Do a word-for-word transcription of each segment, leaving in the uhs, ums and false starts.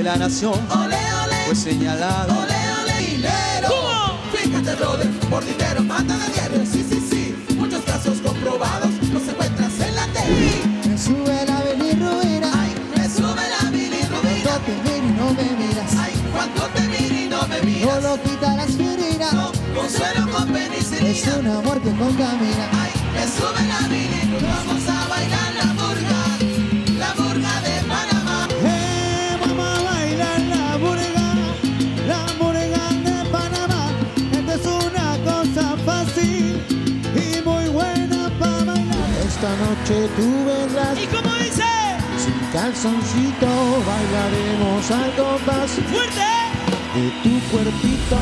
declaración Ole, ole, fue señalada. ole, ole, dinero. ¿Cómo? Fíjate, brother, por dinero matan a diario. Sí, sí, sí, muchos casos comprobados los encuentras en la T V. Me sube la bilirrubina. Ay, me sube la bilirrubina. Cuando te miro y no me miras. Ay, cuando te miro y no me miras. No lo quita la aspirina. No, consuelo con penicilina. Es un amor que contamina. Ay, me sube la bilirrubina. Vamos a bailar la burga, la burga de Panamá. Eh, vamos a bailar la burga, la burga de Panamá. Esta es una cosa fácil y muy buena para bailar. Esta noche tú vendrás ¿Y cómo dice? sin calzoncito, bailaremos al compás ¡Fuerte! de tu cuerpito.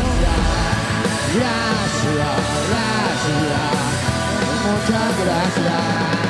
Gracias, gracias, muchas gracias.